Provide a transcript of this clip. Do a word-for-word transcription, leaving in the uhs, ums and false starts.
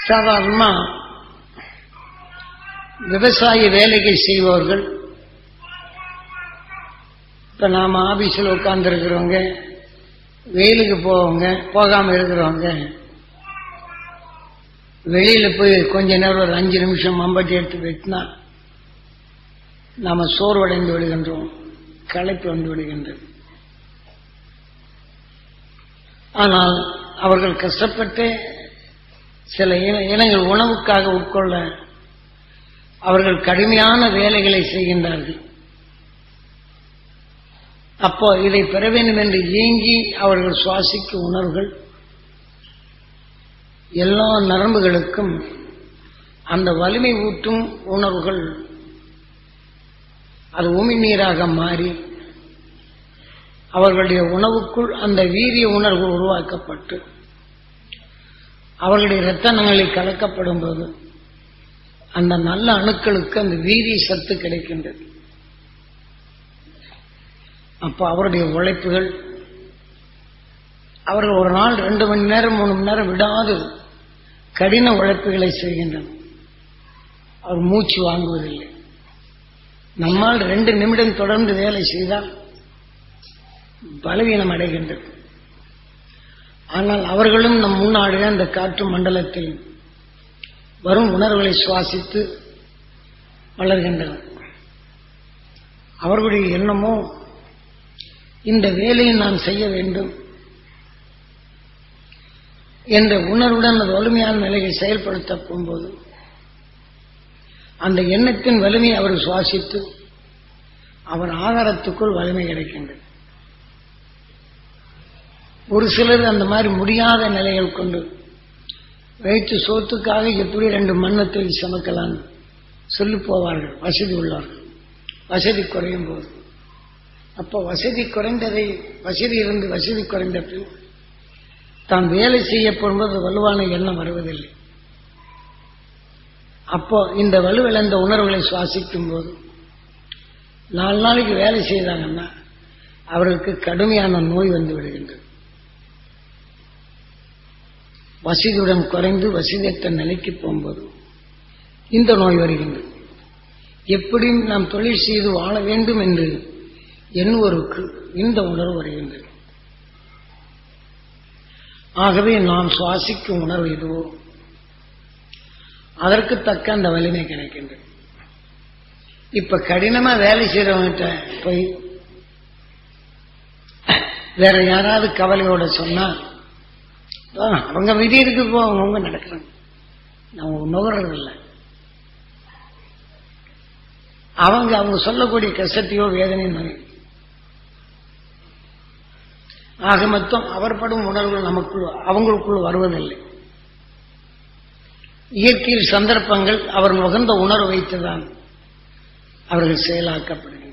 சாதாரணமா விவசாய வேலைகள் செய்பவர்கள், இப்ப நாம ஆபீஸில் உட்கார்ந்து இருக்கிறவங்க, வெயிலுக்கு போவங்க, போகாம இருக்கிறவங்க, வெளியில போய் கொஞ்ச நேரம் ஒரு அஞ்சு நிமிஷம் மம்பட்டி எடுத்து வெட்டினா நாம சோர்வடைந்து விடுகின்றோம், களைப்பு வந்து விடுகின்றது. ஆனால் அவர்கள் கஷ்டப்பட்டு சில இனங்கள் உணவுக்காக உட்கொள்ள அவர்கள் கடுமையான வேலைகளை செய்கின்றார்கள். அப்போ இதை பெற வேண்டும் என்று ஏங்கி அவர்கள் சுவாசிக்கும் உணர்வுகள் எல்லா நரம்புகளுக்கும் அந்த வலிமை ஊட்டும் உணர்வுகள் அது உமிழ்நீராக மாறி அவர்களுடைய உணவுக்குள் அந்த வீரிய உணர்வு உருவாக்கப்பட்டு அவர்களுடைய இரத்தங்களில் கலக்கப்படும் போது அந்த நல்ல அணுக்களுக்கு அந்த வீரிய சத்து கிடைக்கின்றது. அப்போ அவருடைய உழைப்புகள், அவர்கள் ஒரு நாள் ரெண்டு மணி நேரம் மூணு மணி நேரம் விடாது கடின உழைப்புகளை செய்கின்றனர். அவர் மூச்சு வாங்குவதில்லை. நம்மால் ரெண்டு நிமிடம் தொடர்ந்து வேலை செய்தால் பலவீனம் அடைகின்றது. ஆனால் அவர்களும் நம் முன்னாடியே அந்த காற்று மண்டலத்தில் வரும் உணர்வுகளை சுவாசித்து வளர்கின்றனர். அவர்களுடைய எண்ணமோ இந்த வேலையை நான் செய்ய வேண்டும் என்ற உணர்வுடன் அது வலிமையான நிலையை செயல்படுத்த போகும்போது அந்த எண்ணத்தின் வலிமையை அவர் சுவாசித்து அவர் ஆதாரத்துக்குள் வலிமை கிடைக்கின்றது. ஒரு சிலர் அந்த மாதிரி முடியாத நிலைகள் கொண்டு வைத்து சோத்துக்காக எப்படி ரெண்டு மண்ணத்தை சமைக்கலாம் சொல்லி போவார்கள் வசதி உள்ளவர்கள். வசதி குறையும் போது அப்போ வசதி குறைந்ததை வசதி இருந்து வசதி குறைந்த பின் தான் வேலை செய்யப்படும்போது வலுவான எண்ணம் வருவதில்லை. அப்போ இந்த வலுவிழந்த உணர்வுகளை சுவாசிக்கும் போது நாலு நாளைக்கு வேலை செய்தாங்கன்னா அவர்களுக்கு கடுமையான நோய் வந்து விடுகின்றது. வசதியுடன் குறைந்து வசதியற்ற நிலைக்கு போகும்போது இந்த நோய் வருகின்றது. எப்படியும் நாம் தொழில் செய்து வாழ வேண்டும் என்று எண்ணுவோருக்கு இந்த உணர்வு வருகின்றது. ஆகவே நாம் சுவாசிக்கும் உணர்வு எதுவோ அதற்கு தக்க அந்த வலிமை கிடைக்கின்றது. இப்ப கடினமா வேலை செய்யறவங்கிட்ட போய் வேற யாராவது கவலையோட சொன்னா அவங்க விதி இருக்கு போ, அவங்க நடக்கிறாங்க, அவங்க நுகர்றது இல்லை. அவங்க அவங்க சொல்லக்கூடிய கஷ்டத்தையோ வேதனையோ ஆக மொத்தம் அவர் படும் உணர்வுகள் நமக்குள் அவங்களுக்குள் வருவதில்லை. இயற்கையில் சந்தர்ப்பங்கள் அவர்கள் உகந்த உணர்வு வைத்துதான் அவர்கள் செயலாக்கப்படுகின்றனர்.